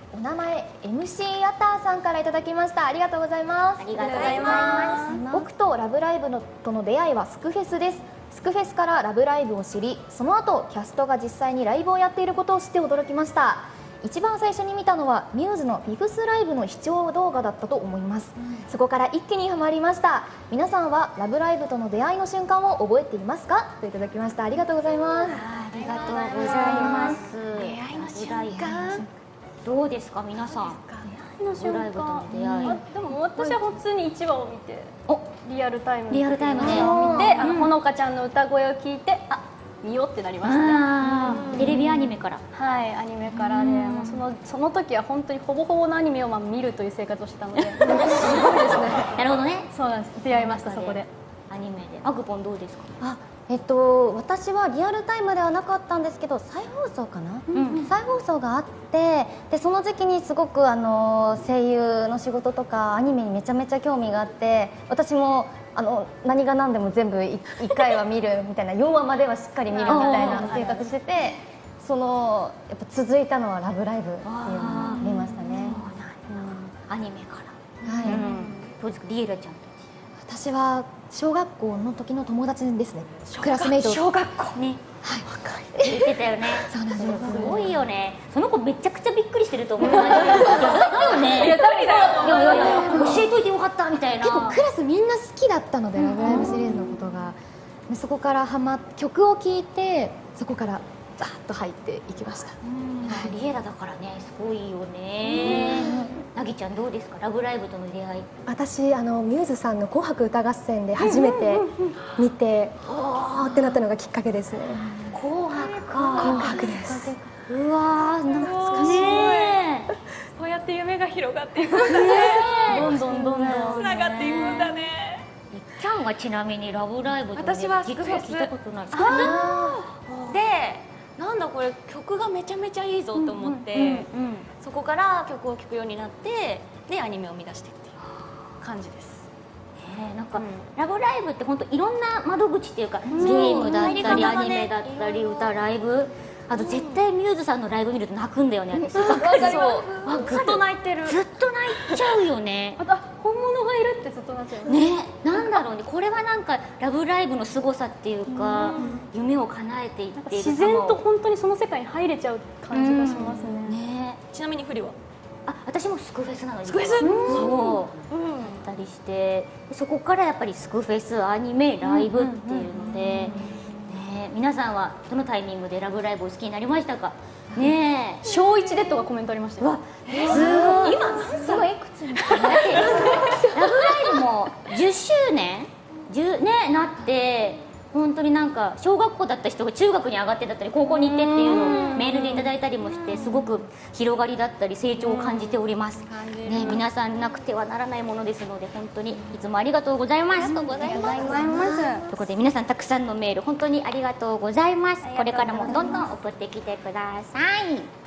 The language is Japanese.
お名前 MC アターさんからいただきました。ありがとうございます。 ありがとうございます。 僕とラブライブとの出会いはスクフェスです。スクフェスからラブライブを知り、その後キャストが実際にライブをやっていることを知って驚きました。一番最初に見たのはミューズのフィフスライブの視聴動画だったと思います。そこから一気にハマりました。皆さんはラブライブとの出会いの瞬間を覚えていますか、といただきました。ありがとうございます。 ありがとうございます。 出会いの瞬間どうですか皆さん。ラブライブとの出会い。 でも私は普通に1話を見て、リアルタイムでリアルタイムで見て、ほのかちゃんの歌声を聞いて、見ようってなりましたね。 テレビアニメから。 はい、アニメからで、もうその時は本当にほぼほぼのアニメを見るという生活をしてたので、すごいですね。 なるほどね。 そうなんです。出会いましたそこで。 アニメで。アグポンどうですか。 私はリアルタイムではなかったんですけど、再放送かな、再放送があって、でその時期にすごく声優の仕事とかアニメにめちゃめちゃ興味があって、私も何が何でも全部1回は見るみたいな、4話まではしっかり見るみたいな生活してて、やっぱ続いたのは「ラブライブ!」っていうのを見ましたね。 アニメから。 はい。 どうですかリエラちゃん。 私は小学校の時の友達ですね。クラスメイト。 小学校ね。言ってたよね。 そうなんです。 すごいよね。その子めちゃくちゃびっくりしてると思う。だよね。いや教えといてよかったみたいな。 結構クラスみんな好きだったので、ラブライブシリーズのことが。そこから曲を聴いて、そこからザーッと入っていきました。 リエラだからね、すごいよね。なぎちゃんどうですか、ラブライブとの出会い。 私ミューズさんの「紅白歌合戦」で初めて見て、おーってなったのがきっかけですね。 紅白か。 紅白です。 うわー、懐かしい。 こうやって夢が広がっていくんだね。 どんどんつながっていくんだね。 キャンはちなみにラブライブと私はスクフェス実は聞いたことない。 で、なんだこれ曲がめちゃめちゃいいぞと思って、そこから曲を聴くようになって、でアニメを見出してっていう感じです。 なんかラブライブって本当いろんな窓口っていうか、ゲームだったりアニメだったり歌、ライブ、あと絶対ミューズさんのライブ見ると泣くんだよね、私。 そう、ずっと泣いてる。 ずっと泣いちゃうよね。 また本物がいるってずっとなっちゃうね。なんだろうね、これはなんかラブライブの凄さっていうか、夢を叶えていっている。 自然と本当にその世界に入れちゃう感じがしますね。 ちなみにフリは？ 私もスクフェスなの。 スクフェス？ そうだったりして、そこからやっぱりスクフェス、アニメ、ライブっていうので、皆さんはどのタイミングでラブライブを好きになりましたかね。 小1でとかコメントありましたよ。 すごい。今何歳？いくつになってラブライブも10周年なって、本当になんか小学校だった人が中学に上がってだったり高校に行ってっていうのをメールでいただいたりもして、すごく広がりだったり成長を感じておりますね。皆さんなくてはならないものですので、本当にいつもありがとうございます。ありがとうございます。ということで皆さんたくさんのメール本当にありがとうございます。これからもどんどん送ってきてください。